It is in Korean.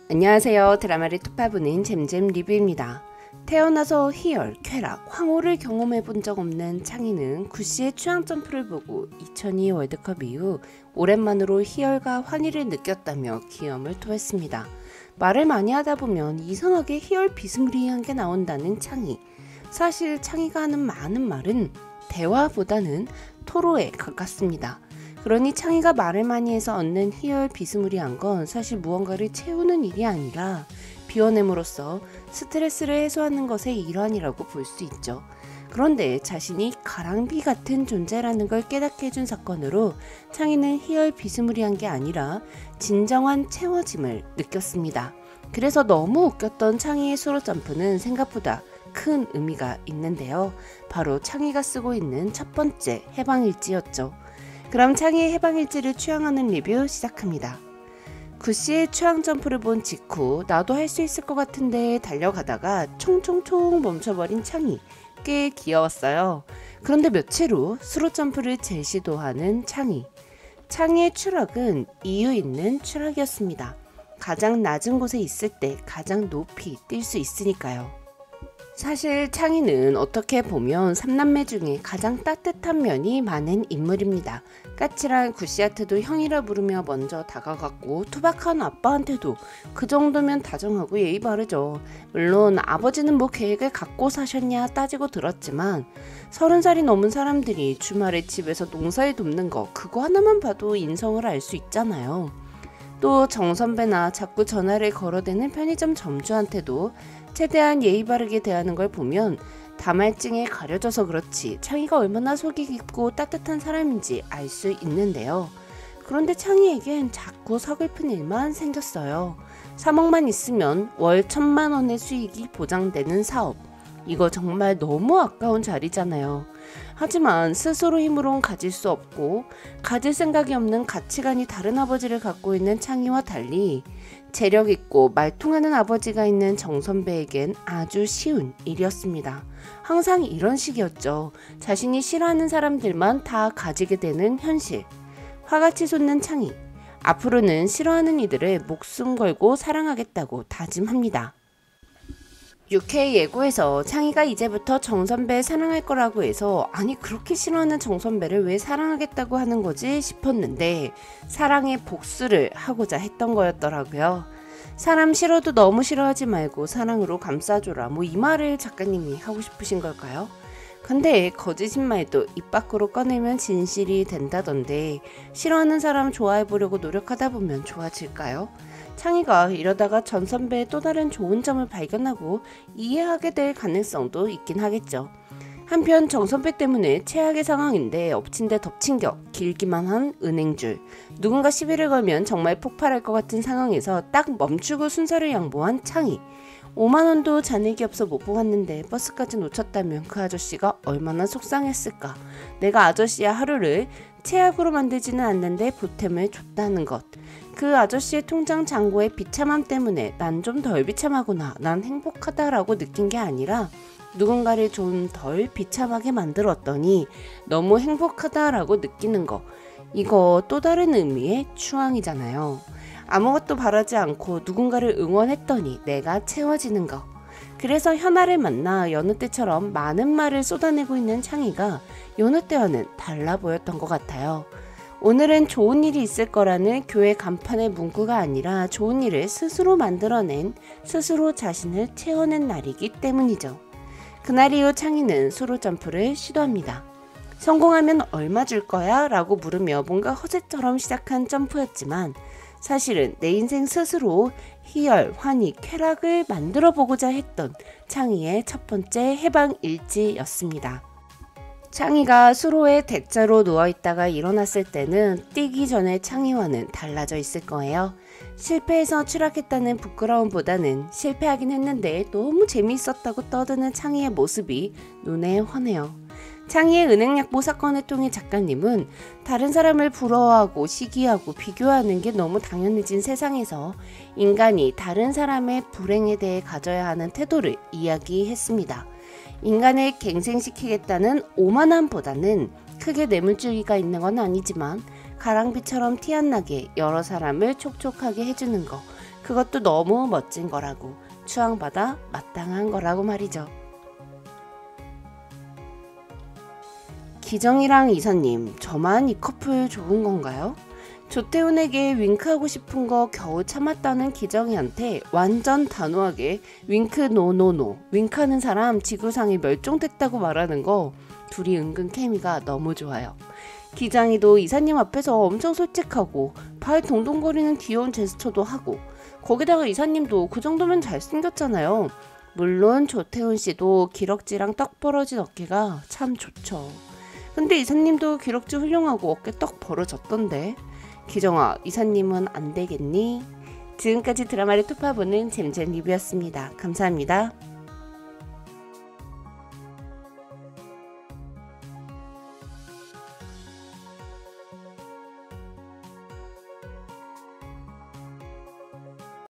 안녕하세요. 드라마를 톱파보는 잼잼 리뷰입니다. 태어나서 희열, 쾌락, 황홀을 경험해 본 적 없는 창희는 구씨의 추앙 점프를 보고 2002 월드컵 이후 오랜만으로 희열과 환희를 느꼈다며 기염을 토했습니다. 말을 많이 하다 보면 이상하게 희열 비스무리한 게 나온다는 창희. 사실 창희가 하는 많은 말은 대화보다는 토로에 가깝습니다. 그러니 창희가 말을 많이 해서 얻는 희열 비스무리한 건 사실 무언가를 채우는 일이 아니라 비워냄으로써 스트레스를 해소하는 것의 일환이라고 볼 수 있죠. 그런데 자신이 가랑비 같은 존재라는 걸 깨닫게 해준 사건으로 창희는 희열 비스무리한 게 아니라 진정한 채워짐을 느꼈습니다. 그래서 너무 웃겼던 창희의 수로 점프는 생각보다 큰 의미가 있는데요. 바로 창희가 쓰고 있는 첫 번째 해방일지였죠. 그럼 창희의 해방일지를 추앙하는 리뷰 시작합니다. 구씨의 추앙 점프를 본 직후 나도 할 수 있을 것 같은데 달려가다가 총총총 멈춰버린 창희. 꽤 귀여웠어요. 그런데 며칠 후 수로 점프를 재시도하는 창희. 창희의 추락은 이유 있는 추락이었습니다. 가장 낮은 곳에 있을 때 가장 높이 뛸 수 있으니까요. 사실 창희는 어떻게 보면 3남매 중에 가장 따뜻한 면이 많은 인물입니다. 까칠한 구씨한테도 형이라 부르며 먼저 다가갔고 투박한 아빠한테도 그 정도면 다정하고 예의 바르죠. 물론 아버지는 뭐 계획을 갖고 사셨냐 따지고 들었지만 30살이 넘은 사람들이 주말에 집에서 농사일 돕는 거 그거 하나만 봐도 인성을 알 수 있잖아요. 또 정선배나 자꾸 전화를 걸어대는 편의점 점주한테도 최대한 예의 바르게 대하는 걸 보면 다말증에 가려져서 그렇지 창희가 얼마나 속이 깊고 따뜻한 사람인지 알 수 있는데요. 그런데 창희에겐 자꾸 서글픈 일만 생겼어요. 3억만 있으면 월 1,000만 원의 수익이 보장되는 사업. 이거 정말 너무 아까운 자리잖아요. 하지만 스스로 힘으론 가질 수 없고 가질 생각이 없는 가치관이 다른 아버지를 갖고 있는 창희와 달리 재력 있고 말통하는 아버지가 있는 정선배에겐 아주 쉬운 일이었습니다. 항상 이런 식이었죠. 자신이 싫어하는 사람들만 다 가지게 되는 현실. 화가 치솟는 창희. 앞으로는 싫어하는 이들을 목숨 걸고 사랑하겠다고 다짐합니다. UK 예고에서 창희가 이제부터 정선배 사랑할 거라고 해서 아니 그렇게 싫어하는 정선배를 왜 사랑하겠다고 하는 거지 싶었는데 사랑의 복수를 하고자 했던 거였더라고요. 사람 싫어도 너무 싫어하지 말고 사랑으로 감싸줘라 뭐 이 말을 작가님이 하고 싶으신 걸까요? 근데 거짓인 말도 입 밖으로 꺼내면 진실이 된다던데 싫어하는 사람 좋아해보려고 노력하다 보면 좋아질까요? 창희가 이러다가 전 선배의 또 다른 좋은 점을 발견하고 이해하게 될 가능성도 있긴 하겠죠. 한편 정 선배 때문에 최악의 상황인데 엎친 데 덮친 격 길기만 한 은행줄. 누군가 시비를 걸면 정말 폭발할 것 같은 상황에서 딱 멈추고 순서를 양보한 창희. 5만원도 잔액이 없어 못 뽑았는데 버스까지 놓쳤다면 그 아저씨가 얼마나 속상했을까. 내가 아저씨야 하루를 최악으로 만들지는 않는데 보탬을 줬다는 것. 그 아저씨의 통장 잔고의 비참함 때문에 난 좀 덜 비참하구나, 난 행복하다라고 느낀 게 아니라 누군가를 좀 덜 비참하게 만들었더니 너무 행복하다라고 느끼는 거. 이거 또 다른 의미의 추앙이잖아요. 아무것도 바라지 않고 누군가를 응원했더니 내가 채워지는 거. 그래서 현아를 만나 여느 때처럼 많은 말을 쏟아내고 있는 창희가 여느 때와는 달라 보였던 것 같아요. 오늘은 좋은 일이 있을 거라는 교회 간판의 문구가 아니라 좋은 일을 스스로 만들어낸, 스스로 자신을 채워낸 날이기 때문이죠. 그날 이후 창희는 수로 점프를 시도합니다. 성공하면 얼마 줄 거야? 라고 물으며 뭔가 허세처럼 시작한 점프였지만 사실은 내 인생 스스로 희열, 환희, 쾌락을 만들어 보고자 했던 창희의 첫 번째 해방 일지였습니다. 창희가 수로에 대자로 누워있다가 일어났을 때는 뛰기 전에 창희와는 달라져 있을 거예요. 실패해서 추락했다는 부끄러움보다는 실패하긴 했는데 너무 재미있었다고 떠드는 창희의 모습이 눈에 환해요. 창희의 은행약보 사건을 통해 작가님은 다른 사람을 부러워하고 시기하고 비교하는 게 너무 당연해진 세상에서 인간이 다른 사람의 불행에 대해 가져야 하는 태도를 이야기했습니다. 인간을 갱생시키겠다는 오만함보다는 크게 뇌물주의가 있는 건 아니지만 가랑비처럼 티 안 나게 여러 사람을 촉촉하게 해주는 거, 그것도 너무 멋진 거라고, 추앙받아 마땅한 거라고 말이죠. 기정이랑 이사님, 저만 이 커플 좋은 건가요? 조태훈에게 윙크하고 싶은 거 겨우 참았다는 기정이한테 완전 단호하게 윙크 노노노, 윙크하는 사람 지구상에 멸종됐다고 말하는 거, 둘이 은근 케미가 너무 좋아요. 기장이도 이사님 앞에서 엄청 솔직하고 발 동동거리는 귀여운 제스처도 하고, 거기다가 이사님도 그 정도면 잘생겼잖아요. 물론 조태훈 씨도 기럭지랑 떡 벌어진 어깨가 참 좋죠. 근데 이사님도 기럭지 훌륭하고 어깨 떡 벌어졌던데. 기정아, 이사님은 안 되겠니? 지금까지 드라마를 투파보는 잼잼 리뷰였습니다. 감사합니다.